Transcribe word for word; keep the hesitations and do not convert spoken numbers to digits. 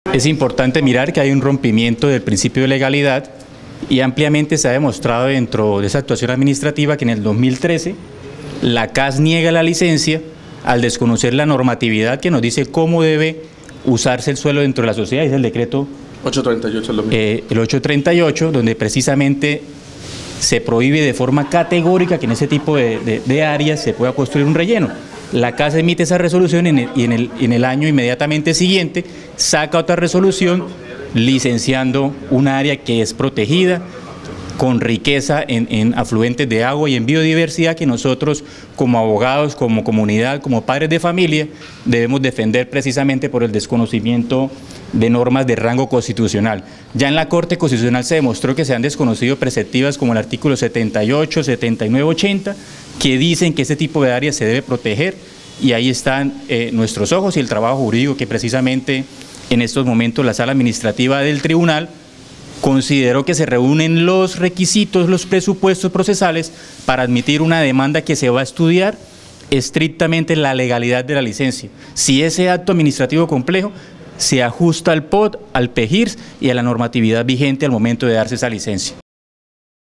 Es importante mirar que hay un rompimiento del principio de legalidad y ampliamente se ha demostrado dentro de esa actuación administrativa que en el dos mil trece la C A S niega la licencia al desconocer la normatividad que nos dice cómo debe usarse el suelo dentro de la sociedad, es el decreto ochocientos treinta y ocho, eh, el ochocientos treinta y ocho, donde precisamente se prohíbe de forma categórica que en ese tipo de, de, de áreas se pueda construir un relleno. La C A S emite esa resolución en el, y en el, en el año inmediatamente siguiente saca otra resolución licenciando un área que es protegida, con riqueza en, en afluentes de agua y en biodiversidad que nosotros como abogados, como comunidad, como padres de familia, debemos defender precisamente por el desconocimiento de normas de rango constitucional. Ya en la Corte Constitucional se demostró que se han desconocido preceptivas como el artículo setenta y ocho, setenta y nueve, ochenta, que dicen que este tipo de áreas se debe proteger, y ahí están eh, nuestros ojos y el trabajo jurídico que precisamente en estos momentos la Sala Administrativa del Tribunal consideró que se reúnen los requisitos, los presupuestos procesales para admitir una demanda que se va a estudiar estrictamente la legalidad de la licencia. Si ese acto administrativo complejo se ajusta al P O D, al P E G I R S y a la normatividad vigente al momento de darse esa licencia.